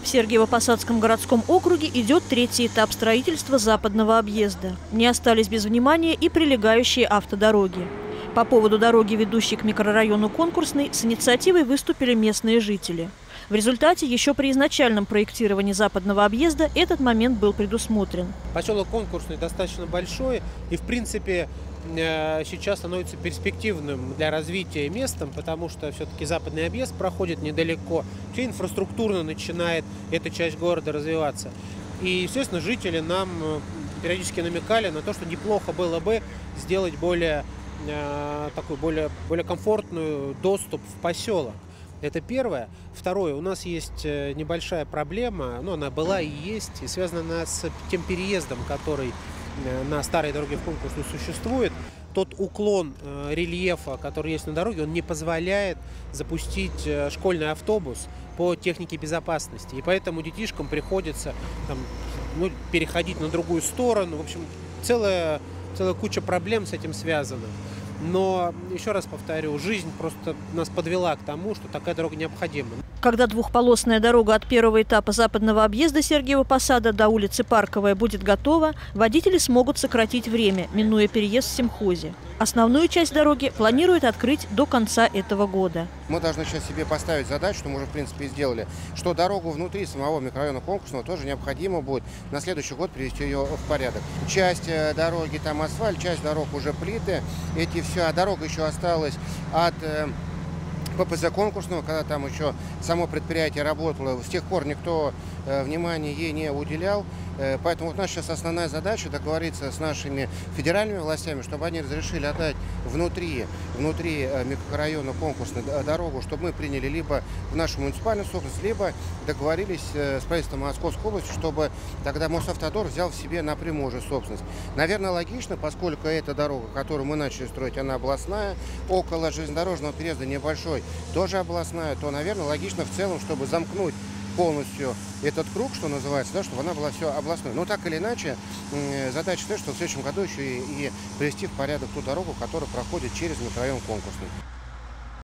В Сергиево-Посадском городском округе идет третий этап строительства западного объезда. Не остались без внимания и прилегающие автодороги. По поводу дороги, ведущей к микрорайону Конкурсный, с инициативой выступили местные жители. В результате еще при изначальном проектировании западного объезда этот момент был предусмотрен. Поселок Конкурсный достаточно большой и, в принципе, сейчас становится перспективным для развития местом, потому что все-таки западный объезд проходит недалеко. Все инфраструктурно начинает эта часть города развиваться. И, естественно, жители нам периодически намекали на то, что неплохо было бы сделать более комфортный доступ в поселок. Это первое. Второе, у нас есть небольшая проблема, но она была и есть, и связана она с тем переездом, который на старой дороге в Конкурсную существует. Тот уклон рельефа, который есть на дороге, он не позволяет запустить школьный автобус по технике безопасности. И поэтому детишкам приходится переходить на другую сторону. В общем, целая куча проблем с этим связана. Но, еще раз повторю, жизнь просто нас подвела к тому, что такая дорога необходима. Когда двухполосная дорога от первого этапа западного объезда Сергиева Посада до улицы Парковая будет готова, водители смогут сократить время, минуя переезд в сельхозе. Основную часть дороги планируют открыть до конца этого года. Мы должны сейчас себе поставить задачу, что мы уже в принципе и сделали, что дорогу внутри самого микрорайона Конкурсного тоже необходимо будет на следующий год привести ее в порядок. Часть дороги там асфальт, часть дорог уже плиты. А дорога еще осталась от ППЗ Конкурсного, когда там еще само предприятие работало. С тех пор никто внимания ей не уделял. Поэтому вот наша сейчас основная задача договориться с нашими федеральными властями, чтобы они разрешили отдать внутри микрорайона Конкурсной дорогу, чтобы мы приняли либо в нашу муниципальную собственность, либо договорились с правительством Московской области, чтобы тогда Мосавтодор взял в себе напрямую уже собственность. Наверное, логично, поскольку эта дорога, которую мы начали строить, она областная, около железнодорожного переезда небольшой, тоже областная, то, наверное, логично в целом, чтобы замкнуть полностью этот круг, что называется, да, чтобы она была все областной. Но так или иначе, задача в том, что в следующем году еще и привести в порядок ту дорогу, которая проходит через микрорайон Конкурсный.